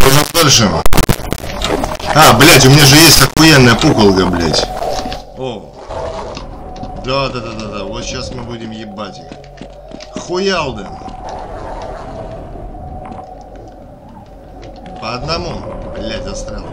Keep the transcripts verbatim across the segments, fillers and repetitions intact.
Пойдем дальше. А, блядь, у меня же есть охуенная пуколка, блядь. О. Да, да, да, да, да. Вот сейчас мы будем ебать их. Хуялден. По одному. Блядь, застрял.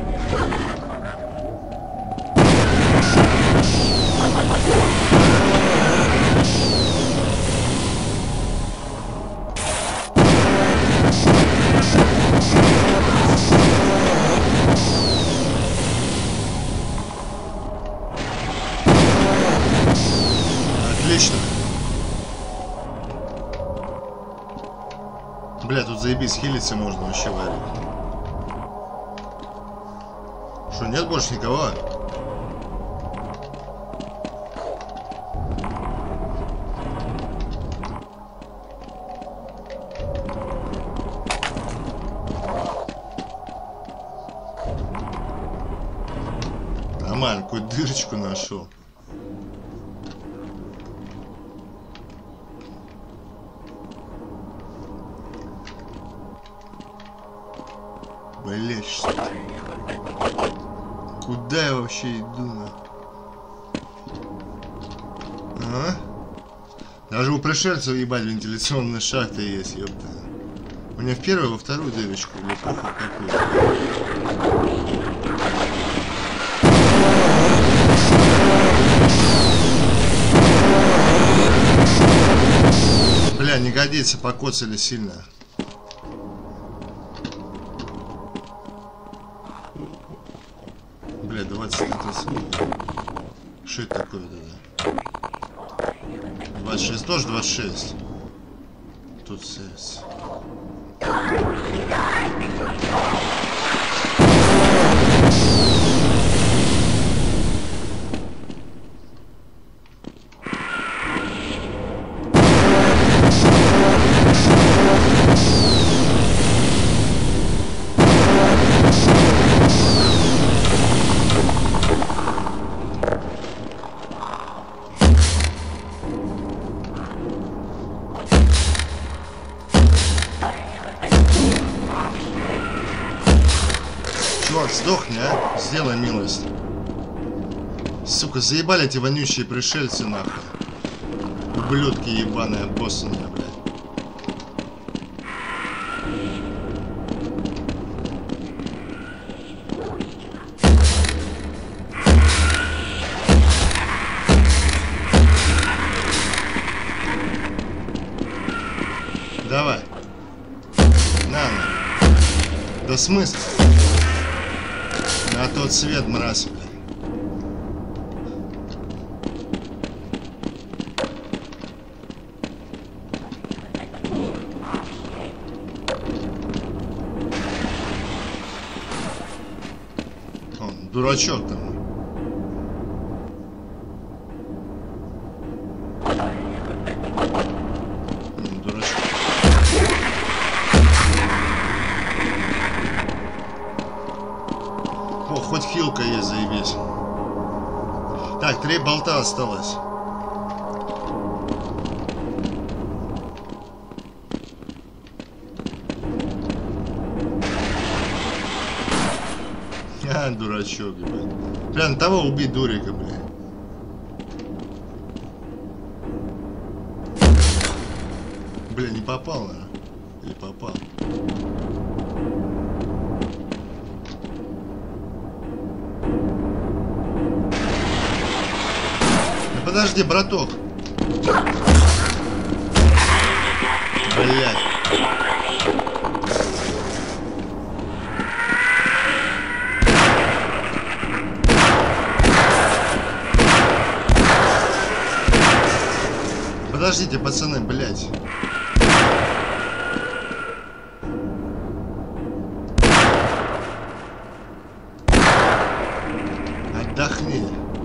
Отлично. Бля, тут заебись, хилиться можно вообще варить. Что, нет больше никого? Нормально, какую дырочку нашел. Блять, что? Куда я вообще иду? А? Даже у пришельцев, ебать, вентиляционные шахты есть, ёпта. У меня в первую, во вторую дырочку, или похуй какую. Бля, не годится, покоцали сильно. Бля, двадцать Что это такое, да? двадцать шесть тоже двадцать шесть. Тут сервис. Чувак, сдохни, а? Сделай милость. Сука, заебали эти вонючие пришельцы, нахуй. Ублюдки ебаные, обоссанные, блядь. Давай. На, на. Да смысл? На тот свет, мразь, бля. Он, дурачок там. Он, дурачок. О, хоть хилка есть, заебись. Так, три болта осталось. А, дурачок, блядь. Прям того убить дурика, блядь. Бля, не попал, наверное. Или попал? Да подожди, браток. Блядь. Подождите, пацаны, блядь. Отдохни.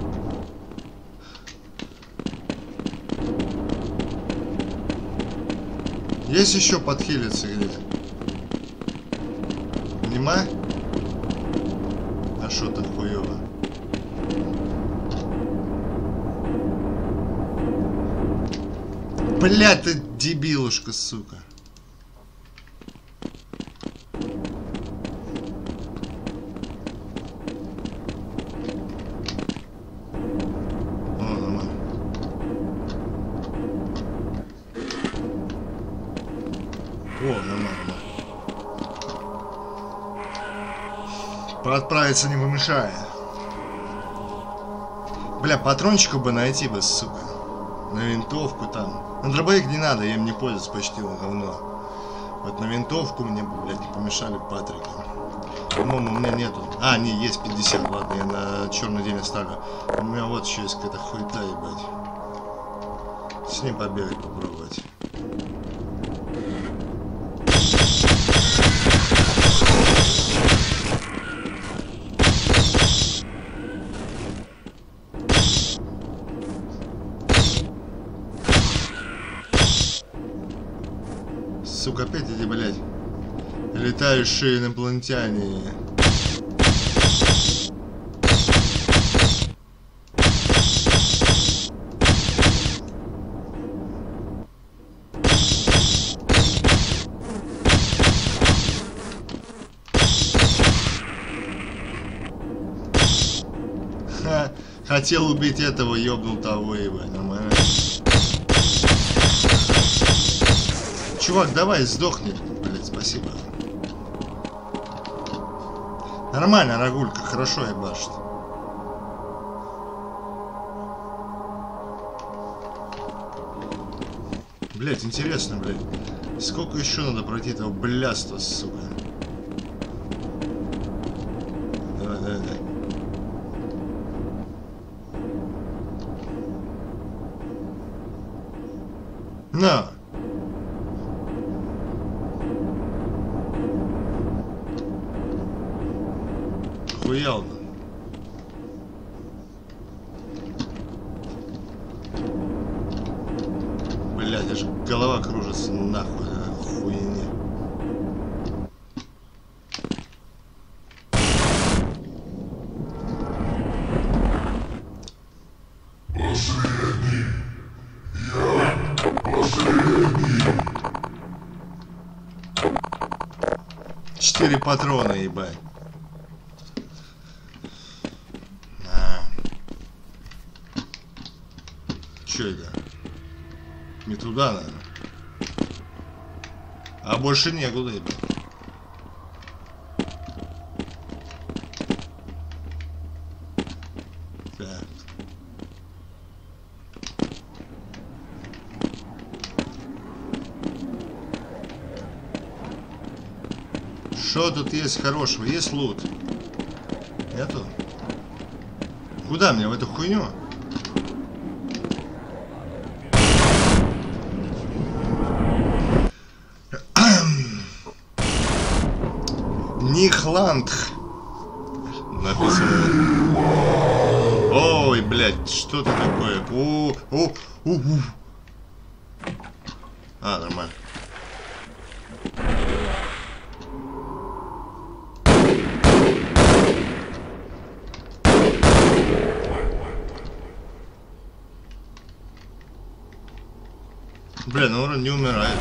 Есть еще подхилиться где? Нема? А шо так хуёво? Блядь, ты дебилушка, сука. Отправиться не помешает. Бля, патрончику бы найти бы, сука. На винтовку там. На дробовик не надо, я им не пользуюсь почти на говно. Вот на винтовку мне, блядь, не помешали патрики. По-моему, у меня нету. А, не, есть пятьдесят, ладно, я на черный день оставлю. У меня вот еще есть какая-то хуйта, ебать. С ним побегать попробовать. Сука, опять эти, блядь, летающие инопланетяне. Ха, хотел убить этого, ёбнул того, ебать, нормально. Чувак, давай, сдохни. Блять, спасибо. Нормально, Рагулька, хорошо ебашит. Блять, интересно, блять. Сколько еще надо пройти этого бляста, сука? Давай, давай, давай. На! Охуел, да? Блядь, аж голова кружится нахуй, охуенеть. Последний. Я последний. Четыре патрона, ебать. Че это? Не туда, наверное. А больше некуда, ебать. Так. Что тут есть хорошего? Есть лут? Нету? Куда мне? В эту хуйню? Нихланд написано. Ой, блядь, что это такое? О, о, о, о. А, нормально. Бля, ну вроде не умирает.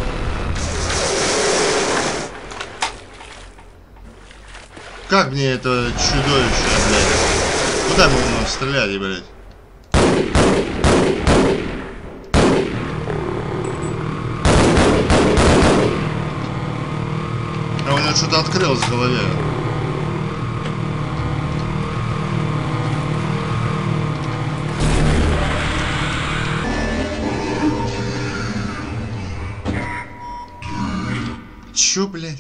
Как мне это чудовище, блядь? Куда мне ему стреляли, блядь? А у него что-то открылось в голове. Чё, блядь?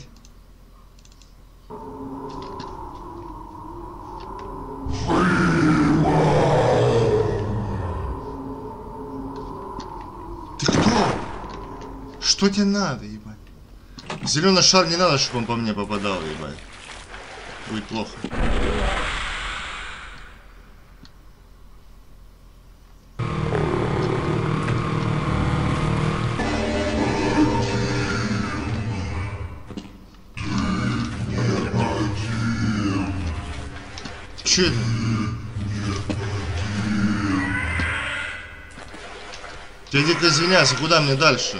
Ты кто? Что тебе надо, ебать? Зеленый шар не надо, чтобы он по мне попадал, ебать. Будет плохо. Че это? Я дико извиняюсь, а куда мне дальше?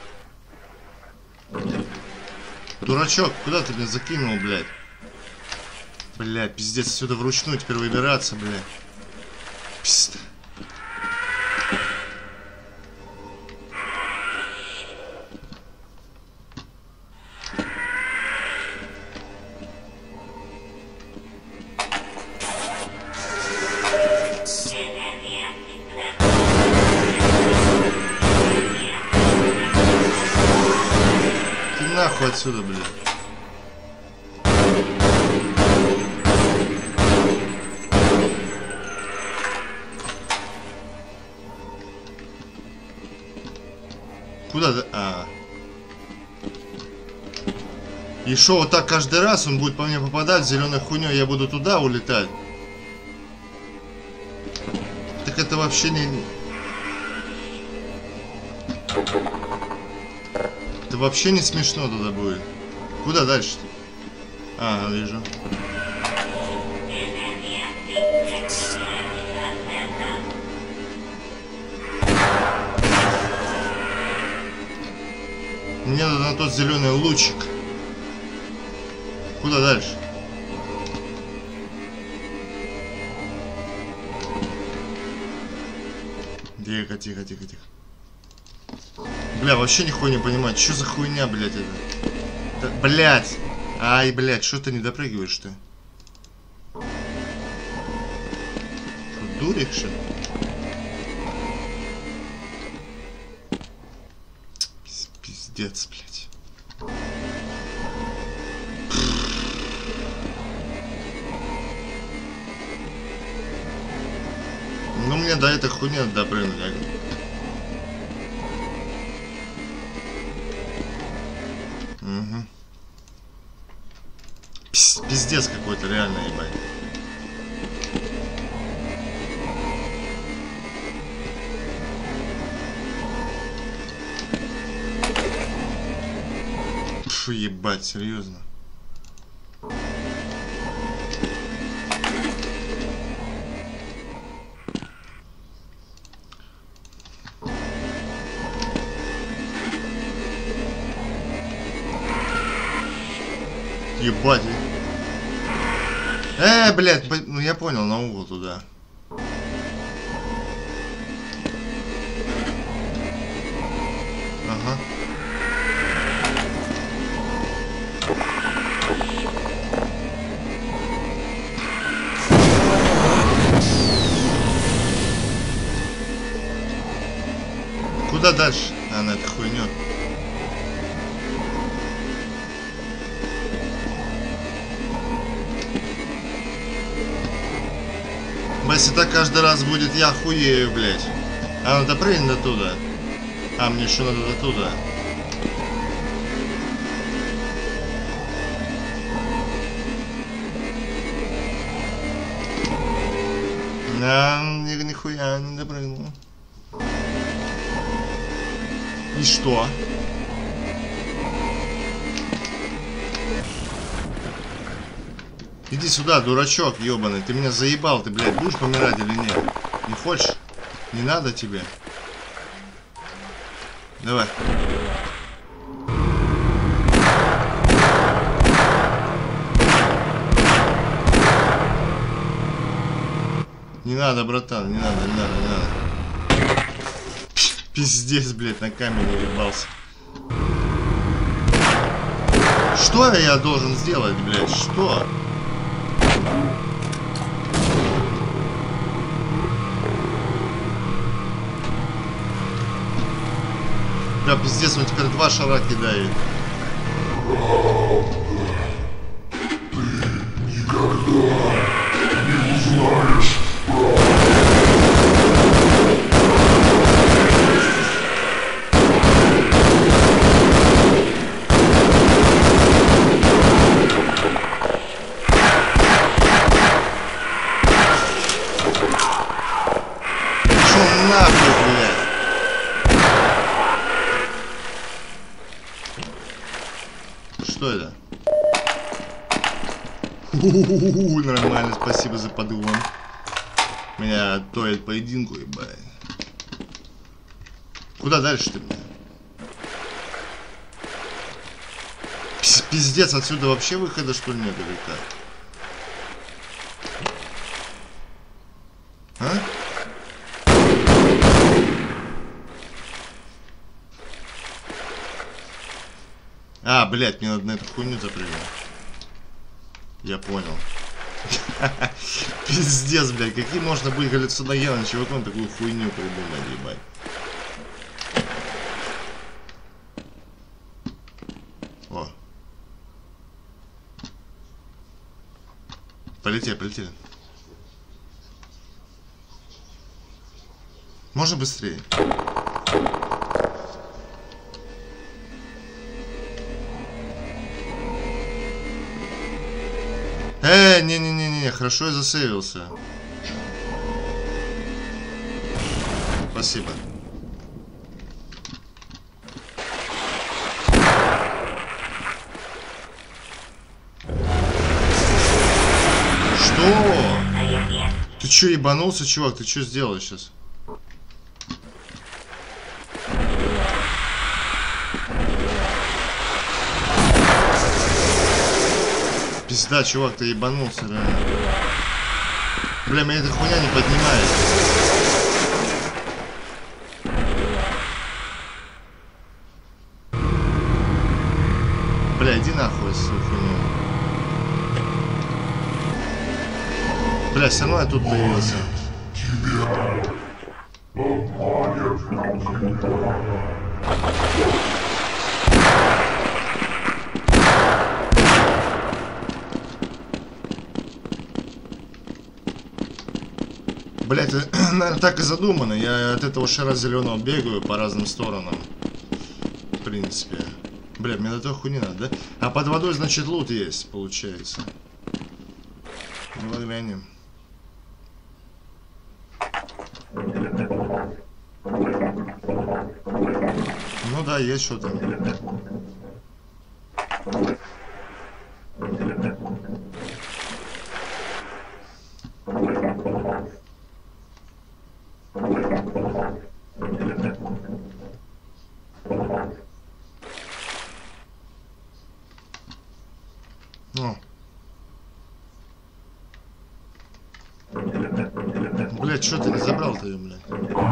Дурачок, куда ты меня закинул, блядь? Блядь, пиздец, отсюда вручную теперь выбираться, блядь. Пиздец. отсюда, блин. Куда? А. И шо, вот так каждый раз он будет по мне попадать, зеленой хуйней, я буду туда улетать. Так это вообще не... Это вообще не смешно туда будет. Куда дальше-то? Ага, вижу. Мне надо на тот зеленый лучик. Куда дальше? Тихо, тихо, тихо, тихо. Бля, вообще нихуя не понимаю, что за хуйня, блядь, это? Да, блядь! Ай, блядь, что ты не допрыгиваешь-то? Что, дурик, что ли? Пиздец, блядь. Ну, мне до этой хуйни надо допрыгнуть, я говорю. Угу. Пиздец какой-то, реально, ебать. Фу, ебать, серьезно. Ебать. Э, блядь, ну я понял, на угол туда. Ага. Куда дальше? А, на эту хуйню. Если так каждый раз будет, я хуею, блядь. А надо прыгнуть до туда. А, мне еще надо до туда. Да, ни, нихуя не допрыгнул. И что? Иди сюда, дурачок ебаный. Ты меня заебал, ты, блядь, будешь помирать или нет? Не хочешь? Не надо тебе. Давай. Не надо, братан, не надо, не надо, не надо. Пиздец, блядь, на камень ебался. Что я должен сделать, блядь? Что? Да, пиздец, он теперь два шара кидает. Ты никогда не узнаешь Шо нахуй, блядь? Что это? У-у-у-у, нормально, спасибо за подгон. Меня тоет поединку, ебать. Куда дальше-то, блядь? Пиздец, отсюда вообще выхода, что ли, нет, или как? А? А, блядь, мне надо на эту хуйню запрыгнуть. Я понял. Пиздец, блядь, какие можно быть галлюциногенным чуваком такую хуйню придумать, ебать. О, Полетели, полетели. Можно быстрее? Э, не-не-не-не, хорошо я засейвился. Спасибо. Что? Ты чё, ебанулся, чувак? Ты чё сделал сейчас? Пизда, чувак, ты ебанулся, реально. Бля, меня эта хуйня не поднимает. Бля, иди нахуй, сука. Бля, все равно я тут появился. Блять, наверное, так и задумано. Я от этого шара зеленого бегаю по разным сторонам. В принципе. Бля, мне до того хуйни надо, да? А под водой, значит, лут есть, получается. Ну, глянем. Ну да, есть что-то. Ну. Блять, что ты не забрал-то ее, блядь?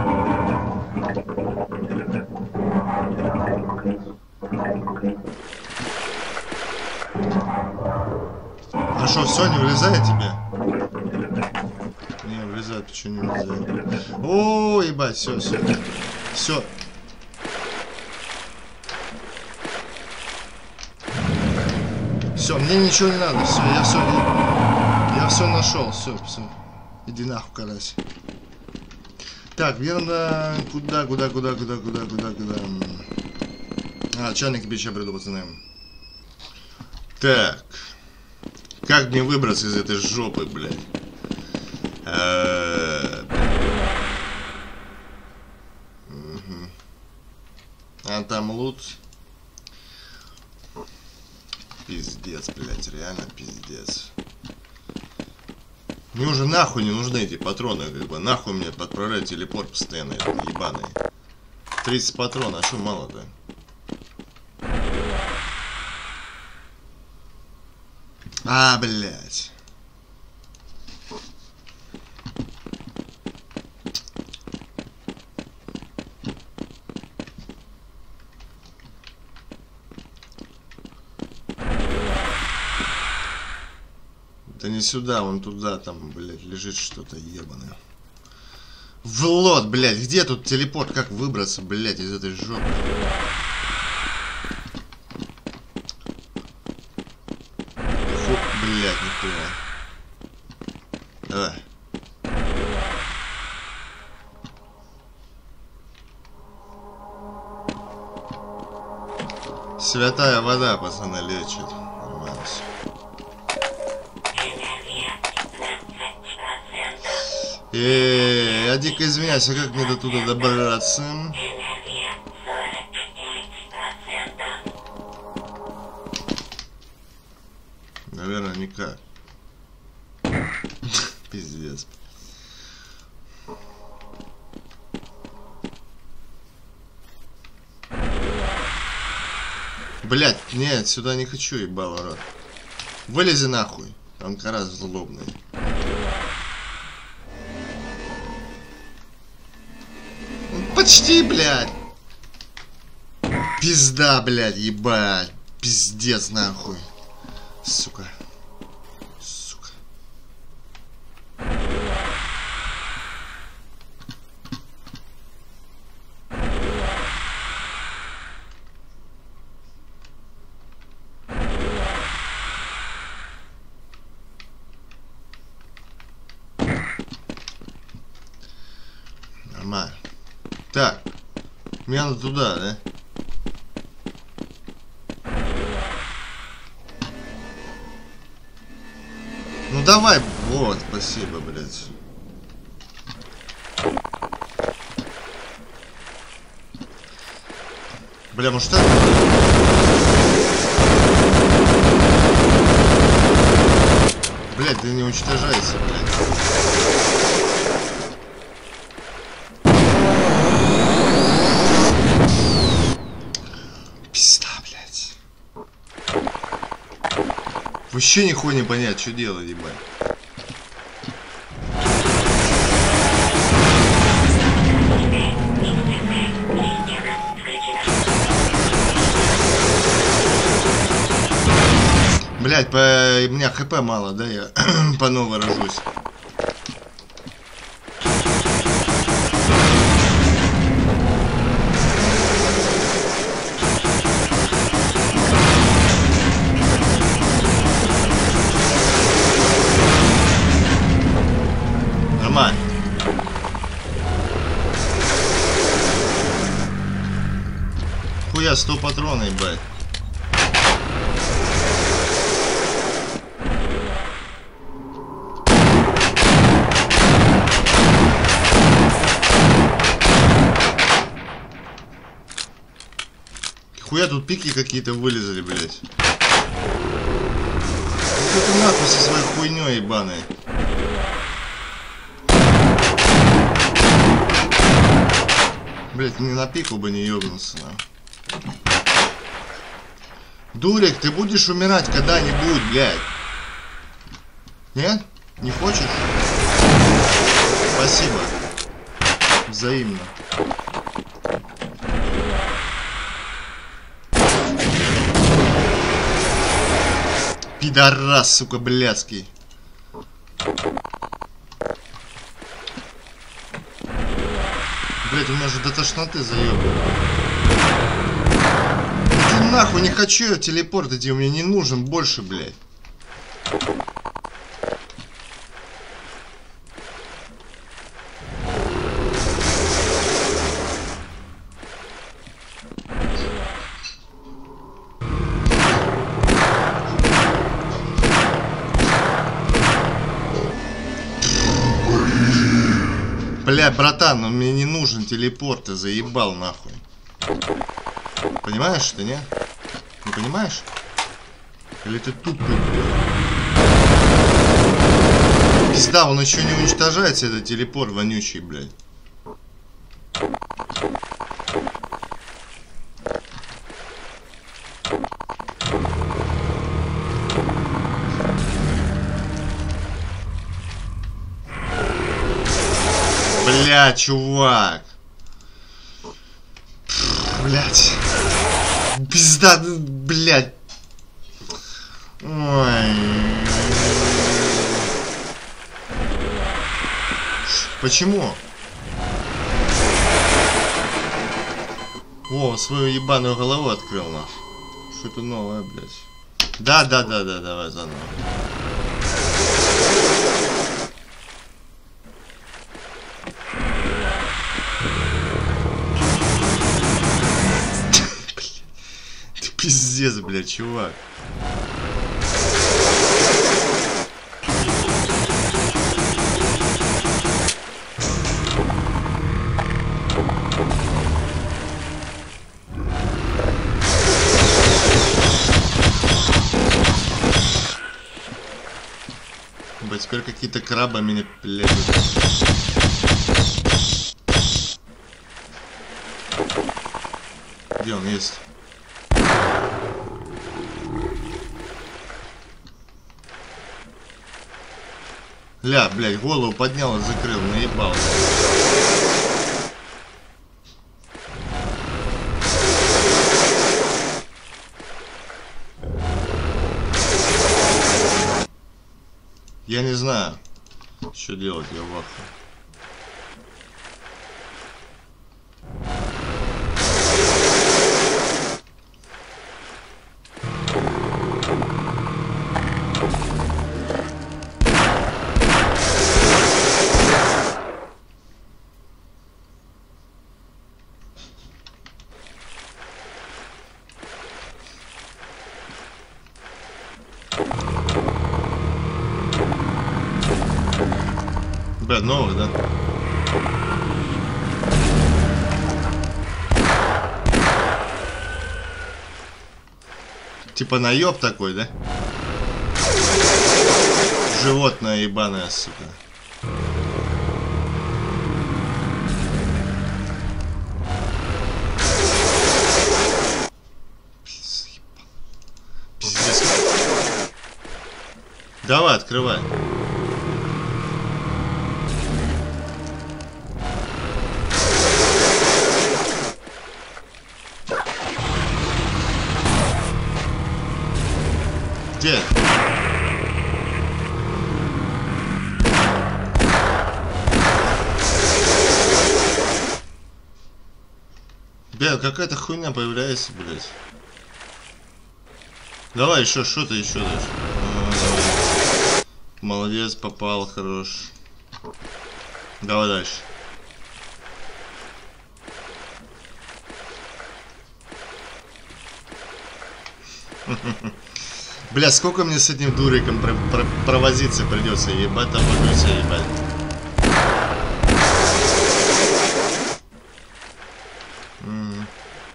А что, все, не влезает тебе? Не, влезает, почему не влезает? О, ебать, все, все. Все. Все, мне ничего не надо, все, я все, я все нашел, все, все. Иди нахуй, карась. Так, верно, куда, куда, куда, куда, куда, куда, куда. А, чайник тебе сейчас приду, пацаны. Так. Как мне выбраться из этой жопы, блядь? А там лут. Пиздец, блядь, реально пиздец. Мне уже нахуй не нужны эти патроны, как бы. Нахуй мне подправлять телепорт постоянно, ебаный. тридцать патронов, а что мало-то? А, блядь. Да не сюда, вон туда, там, блядь, лежит что-то ебаное. В лот, блядь, где тут телепорт? Как выбраться, блядь, из этой жопы? Фу, блядь, нихуя. Давай. Святая вода, пацаны, лечит. Нормально. Эээ, я дико извиняюсь, а как мне до туда добраться? Наверное, никак. Пиздец. Блять, нет, сюда не хочу, ебало рот. Вылези нахуй, Анкара злобный. Почти, блядь. Пизда, блядь, ебать. Пиздец, нахуй. Сука. Сука. Мне надо туда, да? Ну давай, вот, спасибо, блядь. Бля, может так? Блядь, да не уничтожайся, блядь. Пизда, блядь. Вообще нихуя не понять, что делать, ебать. Блять, по... у меня хп мало, да, я по новой рожусь. Нормально. Хуя, сто патронов, ебать. Хуя тут пики какие-то вылезали, блядь. Ну ты нахуй со своей хуйней ебаной. Блядь, не напикал бы, не ёбнулся. Дурик, ты будешь умирать когда-нибудь, блядь. Нет? Не хочешь? Спасибо. Взаимно. Пидорас, сука, блядский. Блядь, у меня же до тошноты заебано. Ты нахуй, не хочу я телепорт идти, мне не нужен больше, блядь. Бля, братан, он мне не нужен телепорт, ты заебал нахуй. Понимаешь ты, не? Не понимаешь? Или ты тупый, блядь? Пизда, он еще не уничтожается, этот телепорт вонючий, блядь. Бля, чувак. Блять. Пизда, блять. Ой. Почему? О, свою ебаную голову открыл, нахуй. Что-то новое, блять. Да, да, да, да, давай заново. Пиздец, блядь, чувак. Блядь, теперь какие-то крабы меня плетут. Где он есть? Ля, блядь, голову поднял и закрыл, наебал. Я не знаю, что делать, я в ахуе. Опять новых, да? Типа наеб такой, да? Животное ебаное, сука. Пиздец. Давай, открывай. Где? Бля, какая-то хуйня появляется, блядь. Давай еще, что ты еще дашь? А, давай. Молодец, попал, хорош. Давай дальше. Бля, сколько мне с этим дуриком про про провозиться придется, ебать, там могу ебать. Mm.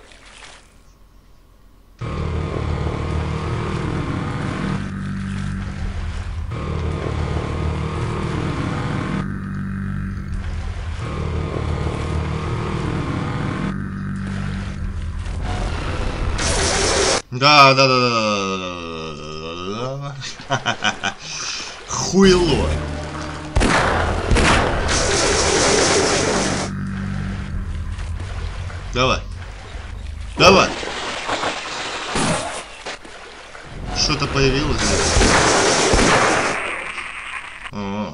Да, да, да, да, да, да, да. Хуйло. Давай. Давай. Что-то появилось здесь. Ага.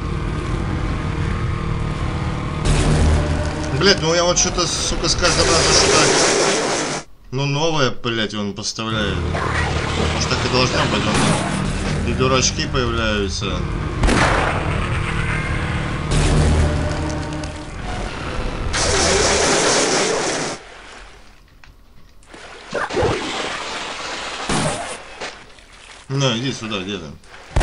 Блять, ну я вот что-то, сука, с каждым разом что-то... Ну новое, блять, он поставляет. Может так и должно быть. Он... И дурачки появляются. Ну, иди сюда, где ты?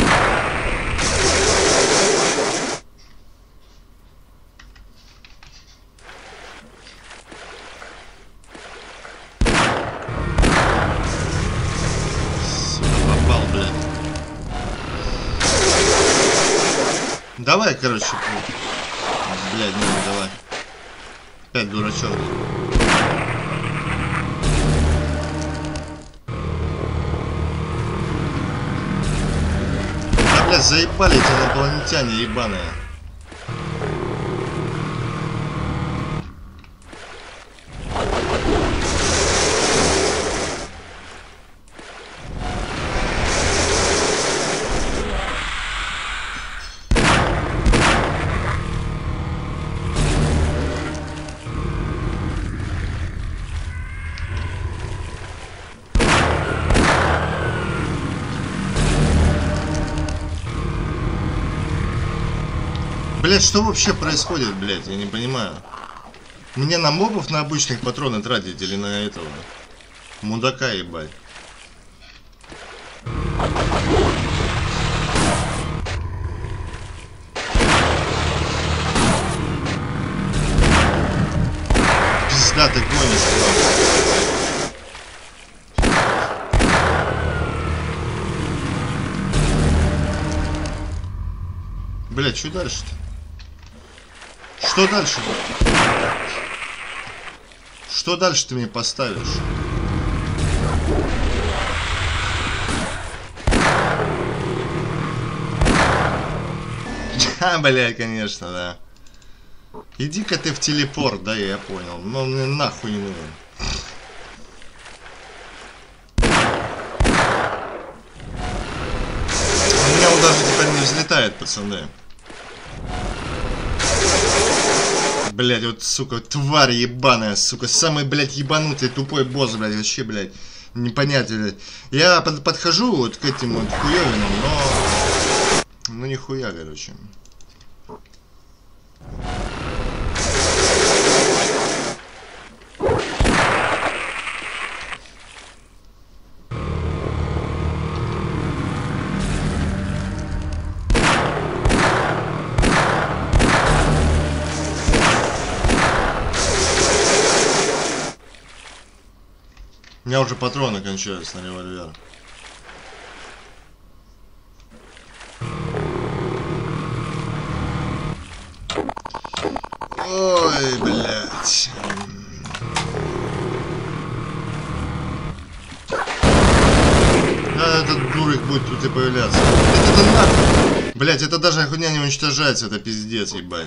Попал, блядь. Давай, короче. Блядь, ну давай. Опять дурачок. Заебали эти инопланетяне ебаные. Блять, что вообще происходит, блять, я не понимаю. Мне на мобов на обычных патроны тратить или на этого мудака ебать? Пизда, ты гонишь, блять, что дальше-то? Что дальше? Что дальше ты мне поставишь? А, бля, конечно, да. Иди-ка ты в телепорт, да, я понял. Но мне нахуй не нужен. У меня он даже теперь не взлетает, пацаны. Блять, вот, сука, тварь ебаная, сука, самый, блядь, ебанутый, тупой босс, блядь, вообще, блядь, непонятно, блядь. Я под, подхожу вот к этим вот хуёвинам, но... Ну, нихуя, короче. меня уже патроны кончаются на револьвер. Ой, блядь. Да, этот дурик будет тут и появляться. Это, это нахуй. Блядь, это даже хуйня не уничтожается, это пиздец, ебать.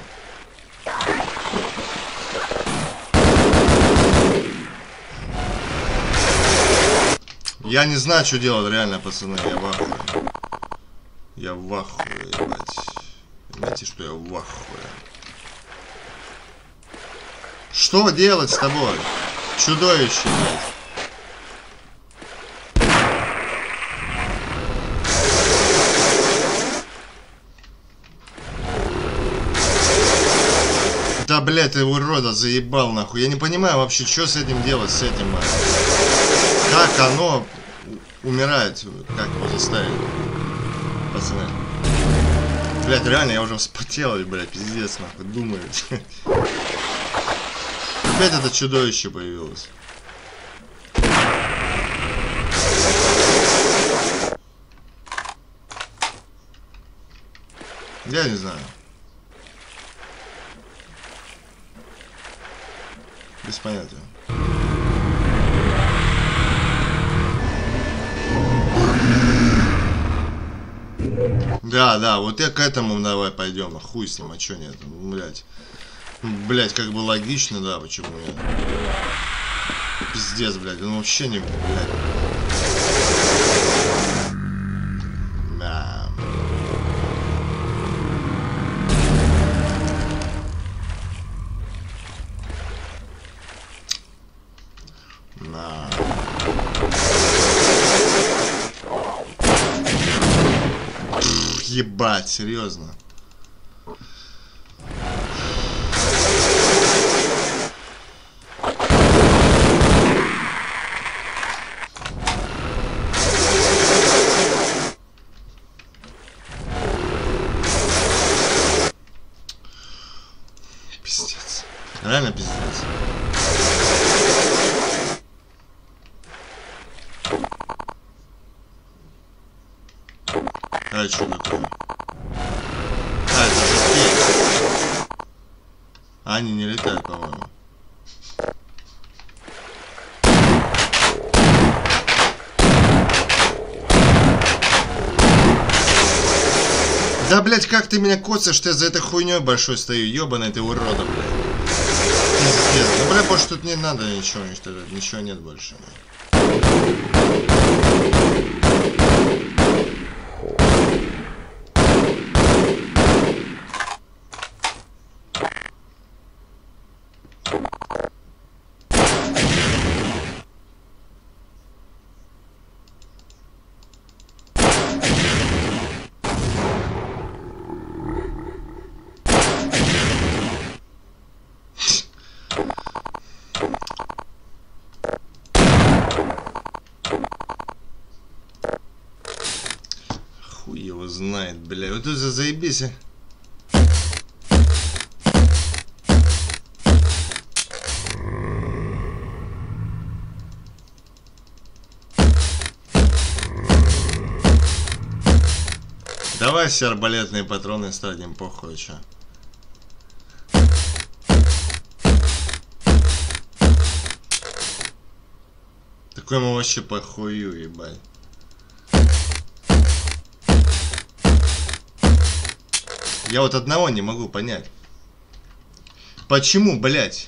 Я не знаю, что делать, реально, пацаны, я в ахуе. Я в ахуе, ебать. Понимаете, что я в ахуе. Что делать с тобой? Чудовище, блядь. Да, блядь, ты урода заебал, нахуй. Я не понимаю вообще, что с этим делать, с этим. Как оно умирает, как его заставить, пацаны. Блядь, реально, я уже вспотел, блядь, пиздец, нахуй, думаю. Опять это чудовище появилось. Я не знаю. Без понятия. Да, да, вот я к этому давай пойдем, а хуй с ним, а чё нет, блять. Блять, как бы логично, да, почему нет. Пиздец, блядь, ну вообще не, блядь. Да. Да. Пфф, ебать, серьезно. Пиздец. Реально пиздец. А что такое? А, это же петь. А они не летают, по-моему. Да, блядь, как ты меня коцаешь, что я за этой хуйней большой стою, ёбаный ты урода, блядь. Пиздец. Ну, блядь, больше тут не надо ничего уничтожать, ничего нет больше. Хуй его знает, бля. Вот это заебись, а. Давай все арбалетные патроны ставим, похуй, чё. Такой ему вообще похую, ебать. Я вот одного не могу понять. Почему, блядь?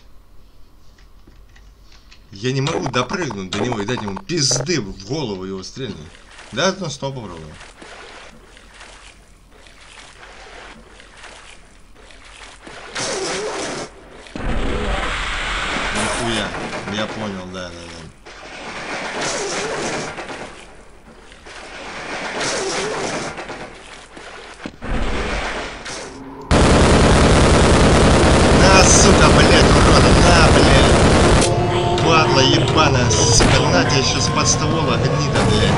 Я не могу допрыгнуть до него и дать ему пизды в голову его стрельнуть. Да, ну снова попробуем. Нихуя. Я понял, да, да, да. Сука, блядь, урода, на, блядь. Падла ебаная, сука, на тебя еще с под ствола гнида, блядь.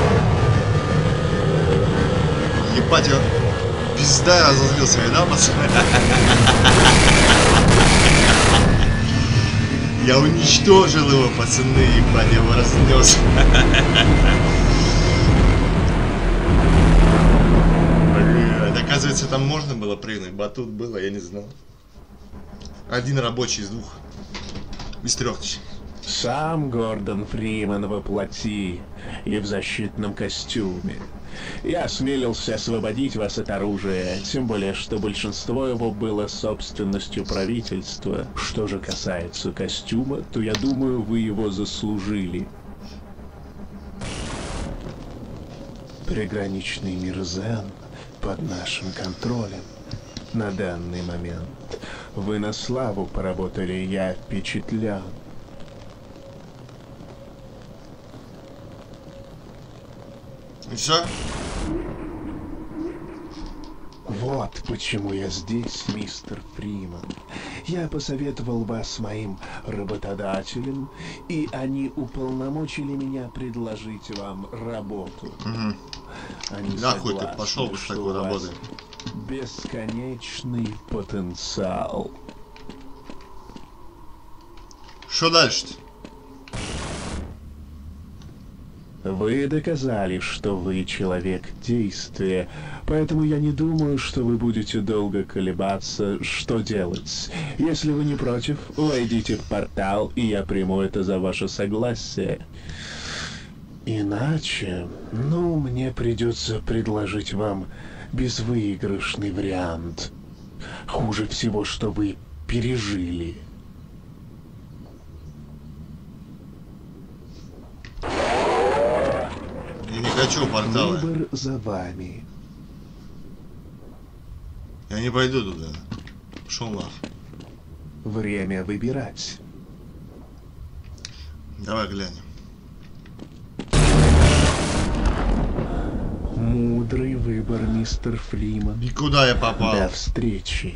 Ебать, я пизда разозлился, видал, пацаны? Я уничтожил его, пацаны, ебать, я его разнес. Блядь, оказывается, там можно было прыгнуть. Батут было, я не знал. Один рабочий из двух. Из трех. Сам Гордон Фриман воплоти и в защитном костюме. Я осмелился освободить вас от оружия, тем более, что большинство его было собственностью правительства. Что же касается костюма, то я думаю, вы его заслужили. Приграничный мир Зен под нашим контролем на данный момент. Вы на славу поработали, я впечатлен. И все? Вот почему я здесь, мистер Фриман. Я посоветовал вас моим работодателям, и они уполномочили меня предложить вам работу. Угу. Они Нахуй ты согласны, пошел с что такой у вас работы. бесконечный потенциал. Что дальше-то? Вы доказали, что вы человек действия, поэтому я не думаю, что вы будете долго колебаться, что делать. Если вы не против, войдите в портал, и я приму это за ваше согласие. Иначе, ну, мне придется предложить вам безвыигрышный вариант. Хуже всего, что вы пережили. Я не хочу портала. Выбор за вами. Я не пойду туда. Пошел нахуй. Время выбирать. Давай глянем. Мудрый выбор, мистер Фриман. И куда я попал? До встречи.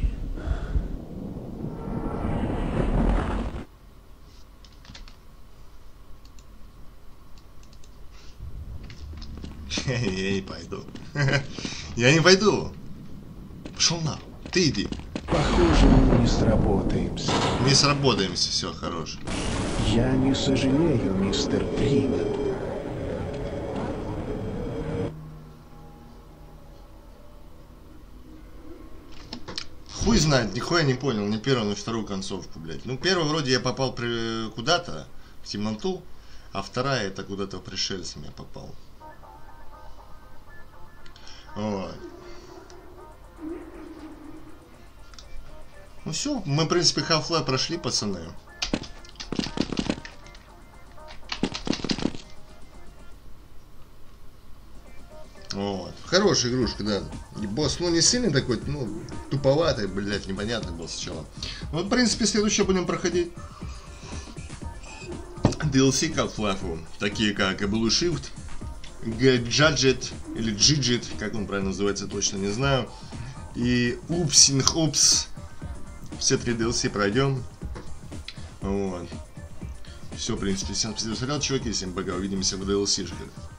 Я не пойду. Я не пойду. Пошел на. Ты иди. Похоже, мы не сработаемся. Не сработаемся, все, хорош. Я не сожалею, мистер Фриман. Хуй знает, нихуя не понял, ни первую, ни вторую концовку, блядь. Ну, первую вроде я попал при... куда-то, в темноту, а вторая это куда-то в пришельцам я попал. Вот. Ну все, мы, в принципе, Half-Life прошли, пацаны. Вот. Хорошая игрушка, да. И босс, ну, не сильный такой, ну, туповатый, блядь, непонятный был сначала. Вот, в принципе, следующее будем проходить ди эл си к Half-Life, такие как Blue Shift, Gadget или Gidget, как он правильно называется, точно не знаю. И Упсинг Упс. Все три ди эл си пройдем. Вот. Все, в принципе, всем спасибо за просмотр, чуваки, всем пока, увидимся в ди эл си-шках.